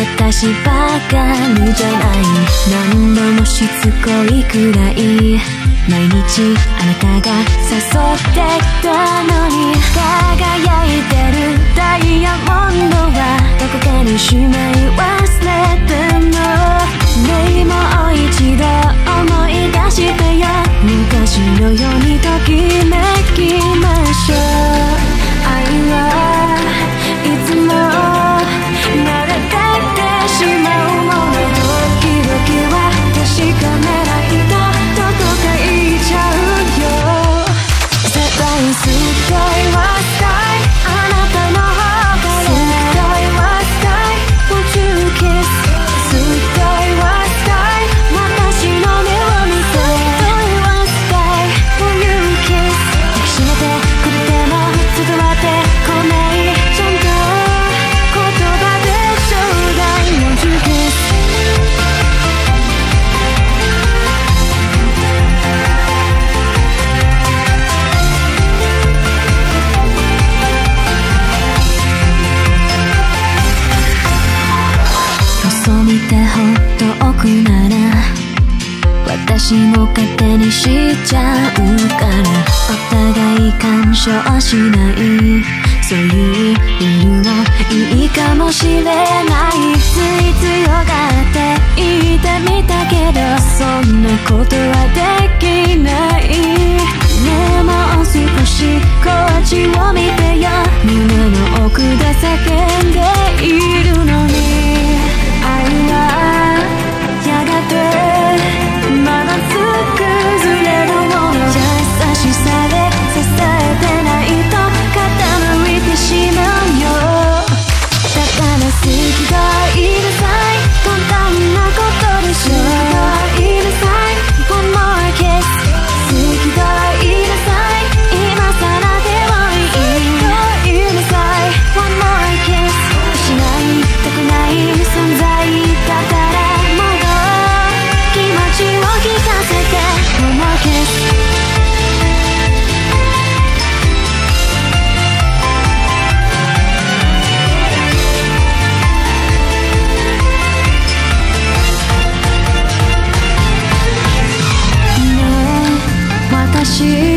私ばかりじゃない、何度もしつこいくらい毎日あなたが誘ってたのに、輝いてるダイヤモンドはどこかにしまい忘れても、ねえもう一度思い出してよ、昔のようにときめきましょう。愛はいつも慣れてってしまうもの、時々は確かめないとどこか行っちゃうよ。世代すごいわスタイル、あなたの方からすごいわスタイル Won't you kiss、 すごいわスタイル、私の目を見てすごいわスタイル Won't you kiss、 抱きしめてくれても伝わってこない、ちゃんと言葉でちょうだい Won't you kiss。細見てほっとくなら私も勝手にしちゃうから、お互い干渉しない、そういうルールもいいかもしれない。つい強がって言ってみたけどそんなことはできない。ねえもう少しこっちを見てよ、胸の奥で叫んでいるのに、愛はやがてまだ崩れるもの、優しさで支えてないと傾いてしまうよ。だから好きがいるさい、簡単なことでしょ、好きがいるさい One more kiss、 好きがいるさい、今さらでもいい、好きがいるさい One more kiss、 失いたくない存在だからもっと気持ちを聞かせて One more kiss。私